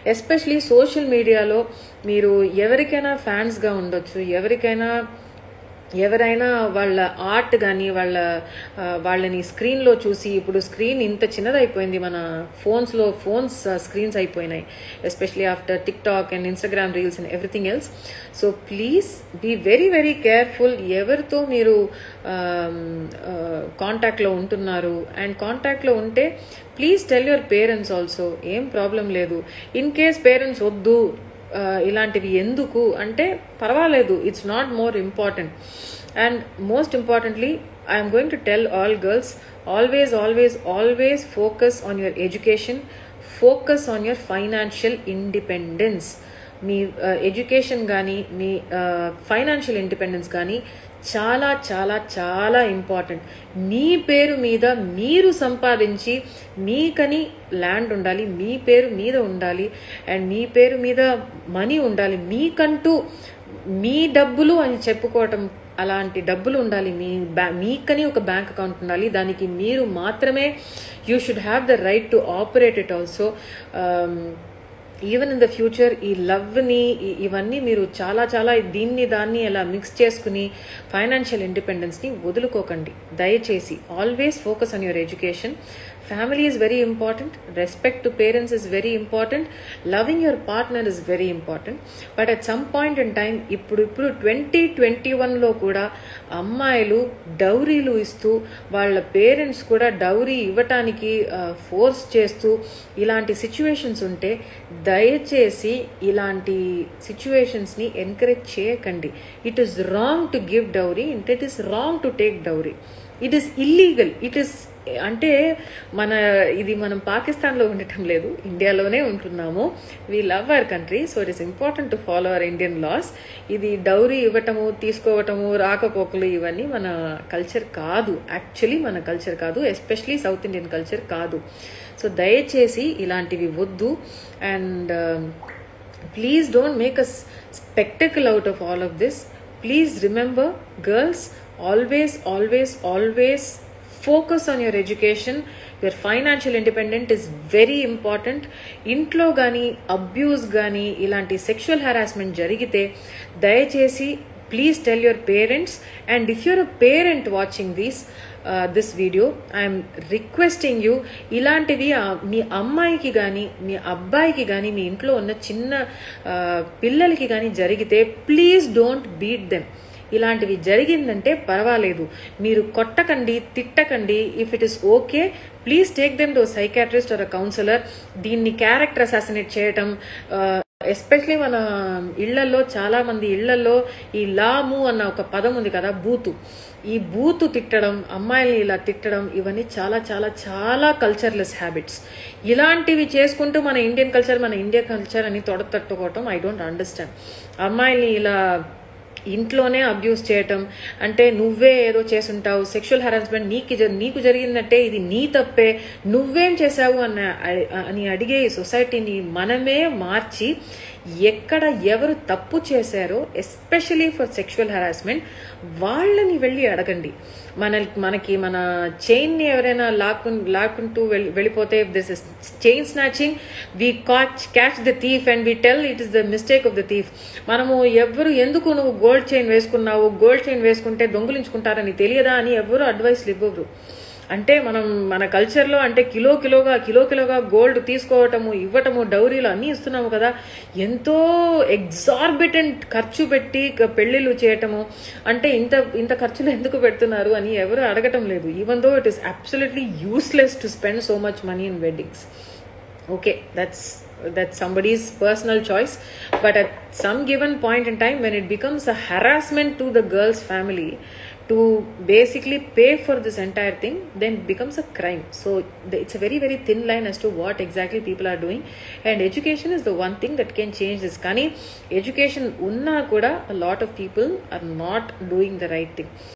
Especially social మీడియాలో మీరు ఎవరికైనా ఫ్యాన్స్గా ఉండొచ్చు, ఎవరైనా వాళ్ళ ఆర్ట్ కానీ వాళ్ళని స్క్రీన్లో చూసి, ఇప్పుడు స్క్రీన్ ఇంత చిన్నదైపోయింది, మన ఫోన్స్ స్క్రీన్స్ అయిపోయినాయి, especially after TikTok and Instagram reels and everything else. So please be very very careful ఎవరితో మీరు కాంటాక్ట్లో ఉంటున్నారు. అండ్ కాంటాక్ట్లో ఉంటే please tell your parents also, ఏం ప్రాబ్లం లేదు. ఇన్ కేస్ పేరెంట్స్ వద్దు ఇలాంటివి ఎందుకు అంటే పర్వాలేదు, it's not more important. And most importantly I'm going to tell all girls, always focus on your education, focus on your financial independence. మీ education కానీ మీ ఫైనాన్షియల్ ఇండిపెండెన్స్ కానీ చాలా చాలా చాలా ఇంపార్టెంట్. మీ పేరు మీద మీరు సంపాదించి, మీకని ల్యాండ్ ఉండాలి, మీ పేరు మీద ఉండాలి, అండ్ మీ పేరు మీద మనీ ఉండాలి, మీకంటూ మీ డబ్బులు అని చెప్పుకోవటం అలాంటి డబ్బులు ఉండాలి, మీకని ఒక బ్యాంక్ అకౌంట్ ఉండాలి, దానికి మీరు మాత్రమే you should have the right to operate it also. Even in the future ఈ లవ్ని ఇవన్నీ మీరు చాలా చాలా దాన్ని అలా మిక్స్ చేసుకుని ఫైనాన్షియల్ ఇండిపెండెన్స్ని వదులుకోకండి దయచేసి. Always focus on your education. Family is very important. Respect to parents is very important. Loving your partner is very important. But at some point in time, ఇప్పుడు 2021లో కూడా అమ్మాయిలు డౌరీలు ఇస్తూ వాళ్ళ పేరెంట్స్ కూడా డౌరీ ఇవ్వటానికి ఫోర్స్ చేస్తూ ఇలాంటి సిచ్యువేషన్స్ ఉంటే దయచేసి ఇలాంటి సిచ్యువేషన్స్ని ఎంకరేజ్ చేయకండి. It is wrong to give dowry, it is wrong to take dowry. It is illegal. It is అంటే మనం పాకిస్తాన్లో ఉండటం లేదు, ఇండియాలోనే ఉంటున్నాము. We love our country, so it is important to follow our Indian laws. ఇది dowry ఇవ్వటము, తీసుకోవటము, రాకపోకలు ఇవన్నీ మన కల్చర్ కాదు, యాక్చువల్లీ మన కల్చర్ కాదు, ఎస్పెషలీ సౌత్ ఇండియన్ కల్చర్ కాదు. సో దయచేసి ఇలాంటివి వద్దు. And please don't make a spectacle out of all of this. Please remember girls, always focus on your education. Your financial independence is very important. ఇంట్లో కానీ abuse కానీ ఇలాంటి sexual harassment జరిగితే దయచేసి please tell your parents. And if you're a parent watching this video, I am requesting you, ఇలాంటివి మీ అమ్మాయికి కానీ మీ అబ్బాయికి కానీ మీ ఇంట్లో ఉన్న చిన్న పిల్లలకి కానీ జరిగితే ప్లీజ్ డోంట్ బీట్ దెమ్. ఇలాంటివి జరిగిందంటే పర్వాలేదు, మీరు కొట్టకండి, తిట్టకండి. If it is okay, please take them to psychiatrist or a counsellor. దీన్ని క్యారెక్టర్ అసాసినేట్ చేయటం, ఎస్పెషలీ మన ఇళ్లలో, చాలా మంది ఇళ్లలో ఈ లాము అన్న ఒక పదం ఉంది కదా, ఈ బూతు తిట్టడం, అమ్మాయిల్ని ఇలా తిట్టడం, ఇవన్నీ చాలా చాలా చాలా కల్చర్లెస్ హ్యాబిట్స్. ఇలాంటివి చేసుకుంటూ మన ఇండియన్ కల్చర్ అని తొడతట్టుకోవటం ఐ డోంట్ అండర్స్టాండ్. అమ్మాయిల్ని ఇలా ఇంట్లోనే అబ్యూస్ చేయటం అంటే నువ్వే ఏదో చేసుంటావు, సెక్షువల్ హెరాస్మెంట్ నీకు జరిగిందంటే ఇది నీ తప్పే, నువ్వేం చేశావు అని అడిగే ఈ సొసైటీని మనమే మార్చి ఎక్కడ ఎవరు తప్పు చేశారో, ఎస్పెషలీ ఫర్ సెక్షువల్ హెరాస్మెంట్, వాళ్ళని వెళ్ళి అడగండి. మనకి మన చైన్ ని ఎవరైనా లాక్కుంటూ వెళ్ళిపోతే, this is chain snatching, we catch the thief and we tell it is the mistake of the thief. మనము ఎందుకు నువ్వు గోల్డ్ చైన్ వేసుకుంటే దొంగిలించుకుంటారని తెలియదా అని ఎవరు అడ్వైస్లు ఇవ్వరు. అంటే మన కల్చర్లో అంటే కిలోగా గోల్డ్ తీసుకోవటము, ఇవ్వటము, డౌరీలు అన్నీ ఇస్తున్నాము కదా, ఎంతో ఎగ్జార్బిటెంట్ ఖర్చు పెట్టి పెళ్లిళ్ళు చేయటము, అంటే ఇంత ఖర్చులు ఎందుకు పెడుతున్నారు అని ఎవరు అడగటం లేదు. Even though it is absolutely useless to spend so much money in weddings. Okay, that's somebody's personal choice, but at some given point in time when it becomes a harassment to the girl's family to basically pay for this entire thing, then it becomes a crime. So it's a very very thin line as to what exactly people are doing, and education is the one thing that can change this. Kani education unna kuda a lot of people are not doing the right thing.